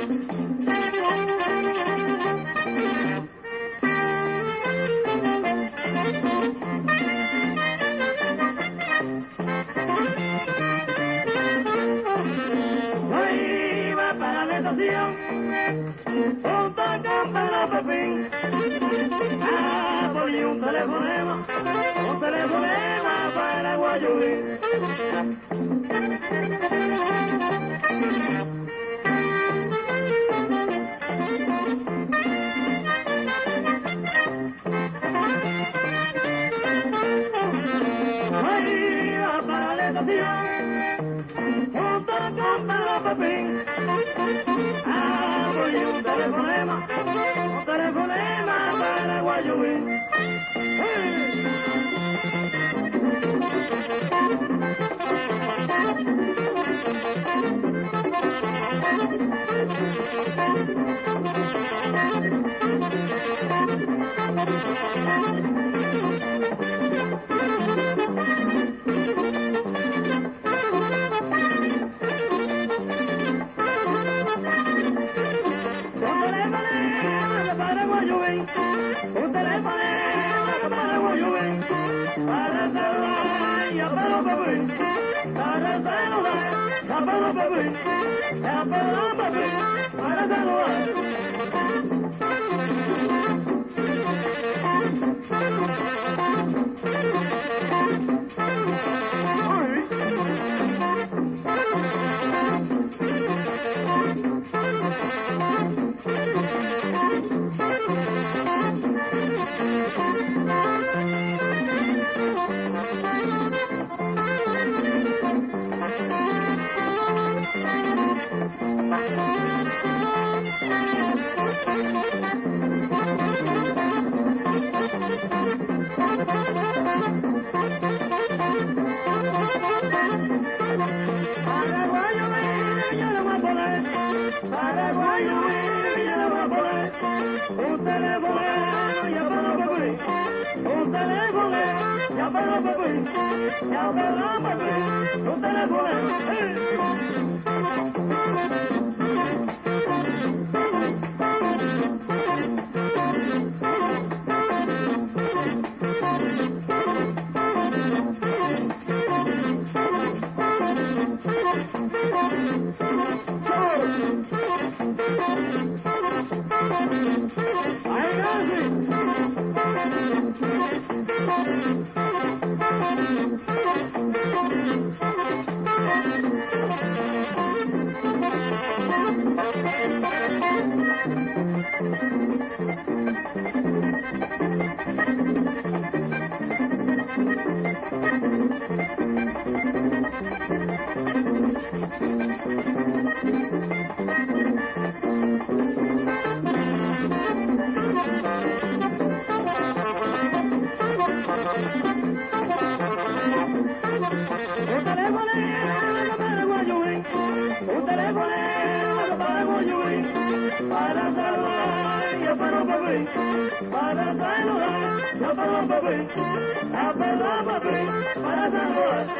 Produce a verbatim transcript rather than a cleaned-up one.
Ah, por un telefonema, un telefonema para Guayubín. Ahí va para la estación, junto con Pedro Pepín. Ah, por un telefonema, un telefonema para Guayubín. Un telefonema para Guayubín, para saludar y a Pedro Pepín, para saludar a Pedro Pepín, a Pedro Pepín, para saludar. Para Guayubín ya no va a poder, un telefonero ya Pedro Pepín, un telefonero ya Pedro Pepín, ya Pedro Pepín, un telefonero. Para saludar y a Pedro Pepín, para saludar y a Pedro Pepín, a Pedro Pepín, para saludar.